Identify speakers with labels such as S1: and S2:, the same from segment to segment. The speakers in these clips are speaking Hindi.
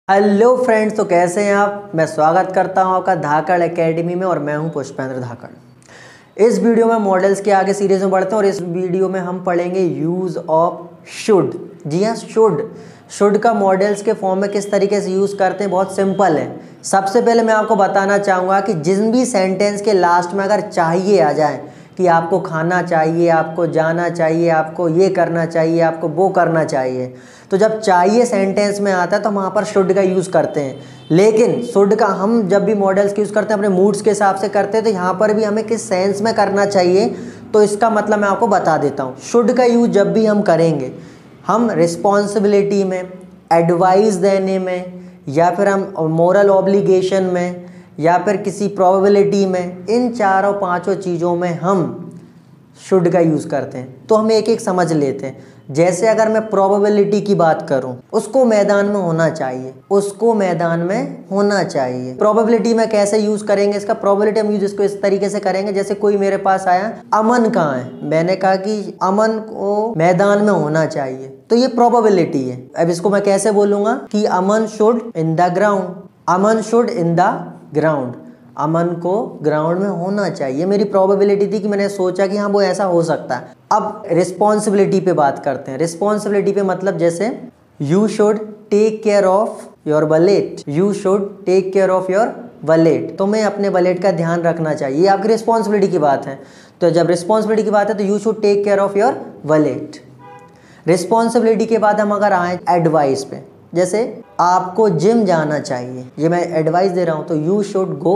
S1: हेलो फ्रेंड्स, तो कैसे हैं आप। मैं स्वागत करता हूं आपका धाकड़ एकेडमी में और मैं हूं पुष्पेंद्र धाकड़। इस वीडियो में मॉडल्स के आगे सीरीज में बढ़ते हैं और इस वीडियो में हम पढ़ेंगे यूज़ ऑफ शुड। जी हाँ, शुड का मॉडल्स के फॉर्म में किस तरीके से यूज़ करते हैं, बहुत सिंपल है। सबसे पहले मैं आपको बताना चाहूँगा कि जिन भी सेंटेंस के लास्ट में अगर चाहिए आ जाए कि आपको खाना चाहिए, आपको जाना चाहिए, आपको ये करना चाहिए, आपको वो करना चाहिए, तो जब चाहिए सेंटेंस में आता है तो हम वहाँ पर शुड का यूज़ करते हैं। लेकिन शुड का हम जब भी मॉडल्स का यूज़ करते हैं अपने मूड्स के हिसाब से करते हैं, तो यहाँ पर भी हमें किस सेंस में करना चाहिए तो इसका मतलब मैं आपको बता देता हूँ। शुड का यूज़ जब भी हम करेंगे, हम रिस्पॉन्सिबिलिटी में, एडवाइस देने में, या फिर हम मोरल ऑब्लिगेशन में, या फिर किसी प्रोबेबिलिटी में, इन चारों पांचों चीज़ों में हम शुड का यूज़ करते हैं। तो हम एक एक समझ लेते हैं। जैसे अगर मैं प्रोबेबिलिटी की बात करूं, उसको मैदान में होना चाहिए, उसको मैदान में होना चाहिए। प्रोबेबिलिटी में कैसे यूज़ करेंगे इसका, प्रोबेबिलिटी हम यूज इसको इस तरीके से करेंगे, जैसे कोई मेरे पास आया, अमन कहाँ है, मैंने कहा कि अमन को मैदान में होना चाहिए, तो ये प्रोबेबिलिटी है। अब इसको मैं कैसे बोलूँगा कि Aman should in the ground, Aman should in the ground, Aman को ग्राउंड में होना चाहिए। मेरी प्रोबेबिलिटी थी कि मैंने सोचा कि हाँ वो ऐसा हो सकता है। अब रिस्पॉन्सिबिलिटी पे बात करते हैं। रिस्पॉन्सिबिलिटी पे मतलब जैसे you should take care of your wallet, you should take care of your wallet, तुम्हें अपने वॉलेट का ध्यान रखना चाहिए, ये आपकी रिस्पॉन्सिबिलिटी की बात है। तो जब रिस्पॉन्सिबिलिटी की बात है तो you should take care of your wallet. Responsibility के बाद हम अगर आए एडवाइस पे, जैसे आपको जिम जाना चाहिए, ये मैं एडवाइस दे रहा हूँ, तो you should go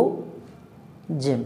S1: gym,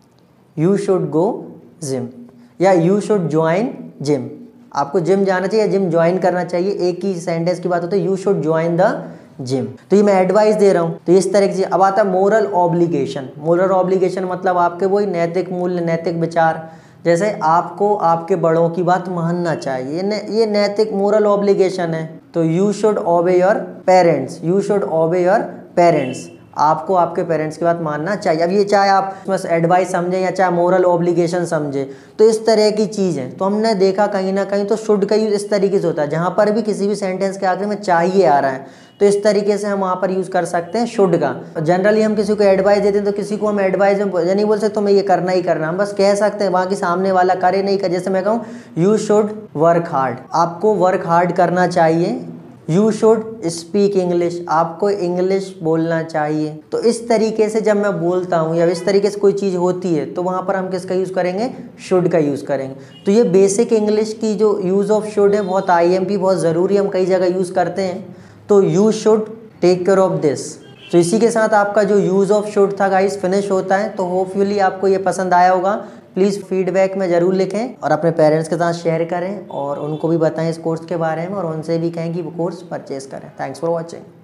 S1: you should go gym, या यू शुड ज्वाइन जिम, आपको जिम जाना चाहिए, जिम ज्वाइन करना चाहिए। एक ही सेंटेंस की बात होती है, you should join the gym, तो ये मैं एडवाइस दे रहा हूँ। तो इस तरह की। अब आता है मोरल ऑब्लिगेशन। मोरल ऑब्लिगेशन मतलब आपके वही नैतिक मूल्य, नैतिक विचार, जैसे आपको आपके बड़ों की बात मानना चाहिए, ये नैतिक मोरल ऑब्लिगेशन है। तो you should obey your parents, you should obey your parents, आपको आपके पेरेंट्स की बात मानना चाहिए। अब ये चाहे आप बस एडवाइस समझें या चाहे मोरल ऑब्लिगेशन समझें, तो इस तरह की चीज़ है। तो हमने देखा कहीं ना कहीं तो शुड का यूज़ इस तरीके से होता है, जहाँ पर भी किसी भी सेंटेंस के आखिर में चाहिए आ रहा है, तो इस तरीके से हम वहाँ पर यूज़ कर सकते हैं शुड का। जनरली हम किसी को एडवाइस देते हैं तो किसी को हम एडवाइस में नहीं बोल सकते तुम्हें ये करना ही करना, हम बस कह सकते हैं, वहाँ की सामने वाला करे नहीं करे। जैसे मैं कहूँ यू शुड वर्क हार्ड, आपको वर्क हार्ड करना चाहिए। यू शुड स्पीक इंग्लिश, आपको इंग्लिश बोलना चाहिए। तो इस तरीके से जब मैं बोलता हूँ या इस तरीके से कोई चीज़ होती है तो वहाँ पर हम किसका यूज़ करेंगे, शुड का यूज़ करेंगे। तो ये बेसिक इंग्लिश की जो यूज़ ऑफ शुड है, बहुत IMP बहुत ज़रूरी, हम कई जगह यूज़ करते हैं। तो you should take care of this. तो इसी के साथ आपका जो यूज़ ऑफ शुड था गाइस फिनिश होता है। तो होपफुली आपको ये पसंद आया होगा। प्लीज़ फीडबैक में ज़रूर लिखें और अपने पेरेंट्स के साथ शेयर करें और उनको भी बताएं इस कोर्स के बारे में और उनसे भी कहें कि वो कोर्स परचेज़ करें। Thanks for watching.